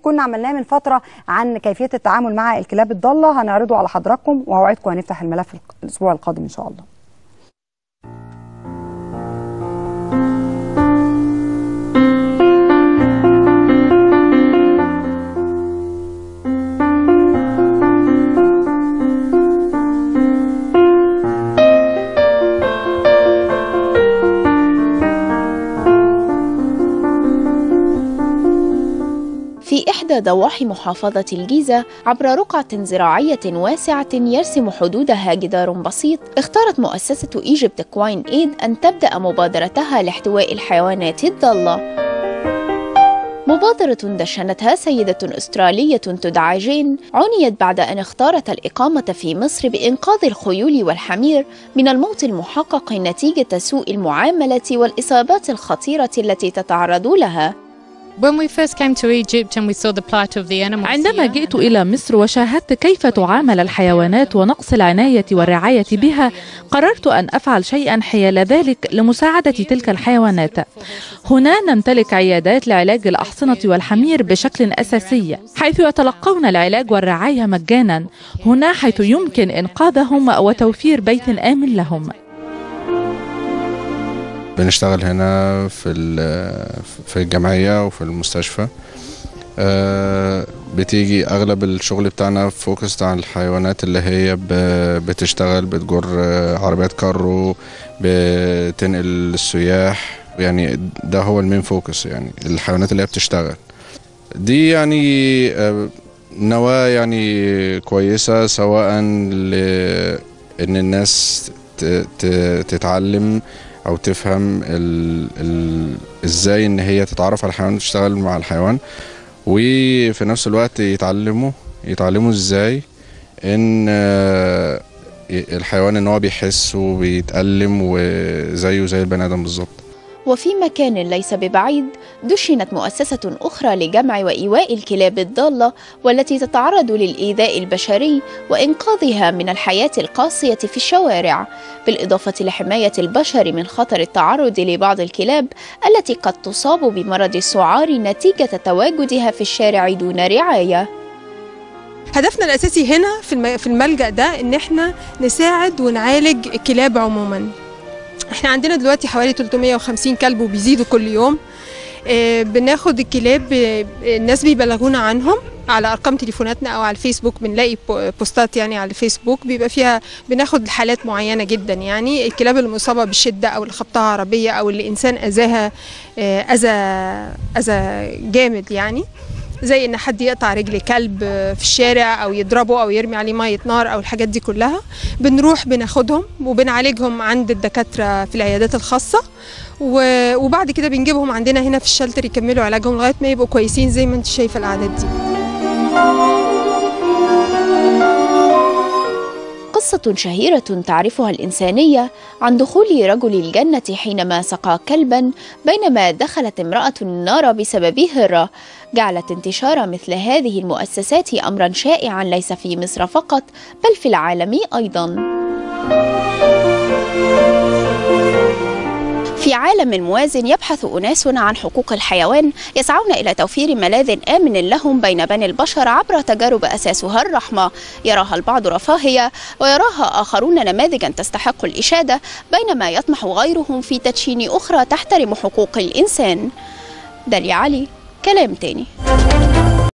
كنا عملناه من فتره عن كيفيه التعامل مع الكلاب الضاله، هنعرضه على حضراتكم واوعدكم هنفتح الملف الاسبوع القادم ان شاء الله. في إحدى ضواحي محافظة الجيزة عبر رقعة زراعية واسعة يرسم حدودها جدار بسيط، اختارت مؤسسة إيجيبت إكواين إيد أن تبدأ مبادرتها لاحتواء الحيوانات الضالة. مبادرة دشنتها سيدة أسترالية تدعى جين، عنيت بعد أن اختارت الإقامة في مصر بإنقاذ الخيول والحمير من الموت المحقق نتيجة سوء المعاملة والإصابات الخطيرة التي تتعرض لها. عندما جئت إلى مصر وشاهدت كيف تعامل الحيوانات ونقص العناية والرعاية بها، قررت أن أفعل شيئا حيال ذلك لمساعدة تلك الحيوانات. هنا نمتلك عيادات لعلاج الأحصنة والحمير بشكل أساسي، حيث يتلقون العلاج والرعاية مجانا. هنا حيث يمكن إنقاذهم وتوفير بيت آمن لهم. بنشتغل هنا في الجمعية وفي المستشفى. بتيجي أغلب الشغل بتاعنا فوكس عن الحيوانات اللي هي بتشتغل، بتجر عربيات كارو، بتنقل السياح، يعني ده هو المين فوكس، يعني الحيوانات اللي هي بتشتغل دي. يعني نواة يعني كويسة، سواء لأن الناس تتعلم او تفهم ازاي ان هي تتعرف على الحيوان وتشتغل مع الحيوان، وفي نفس الوقت يتعلموا ازاي ان الحيوان ان هو بيحس وبيتألم وزيه زي البني ادم بالظبط. وفي مكان ليس ببعيد دشنت مؤسسة أخرى لجمع وإيواء الكلاب الضالة والتي تتعرض للإيذاء البشري وإنقاذها من الحياة القاسية في الشوارع، بالإضافة لحماية البشر من خطر التعرض لبعض الكلاب التي قد تصاب بمرض السعار نتيجة تواجدها في الشارع دون رعاية. هدفنا الأساسي هنا في الملجأ ده إن احنا نساعد ونعالج الكلاب عموما. احنا عندنا دلوقتي حوالي 350 كلب وبيزيدوا كل يوم. بناخد الكلاب، الناس بيبلغونا عنهم على ارقام تليفوناتنا او على الفيسبوك، بنلاقي بوستات يعني على الفيسبوك بيبقى فيها بناخد حالات معينه جدا، يعني الكلاب المصابه بالشده او اللي خبطها عربيه او اللي انسان اذاها اذى جامد، يعني زي ان حد يقطع رجل كلب في الشارع او يضربه او يرمي عليه ميه نار او الحاجات دي كلها. بنروح بناخدهم وبنعالجهم عند الدكاتره في العيادات الخاصه، وبعد كده بنجيبهم عندنا هنا في الشلتر يكملوا علاجهم لغايه ما يبقوا كويسين زي ما انت شايفه الاعداد دي. قصة شهيرة تعرفها الإنسانية عن دخول رجل الجنة حينما سقى كلبا بينما دخلت امرأة النار بسبب هرة، جعلت انتشار مثل هذه المؤسسات أمرا شائعا ليس في مصر فقط بل في العالم أيضا. في عالم موازن يبحث أناس عن حقوق الحيوان يسعون إلى توفير ملاذ آمن لهم بين بني البشر عبر تجارب أساسها الرحمة، يراها البعض رفاهية ويراها آخرون نماذجا تستحق الإشادة، بينما يطمح غيرهم في تدشين أخرى تحترم حقوق الإنسان. داليا علي، كلام تاني.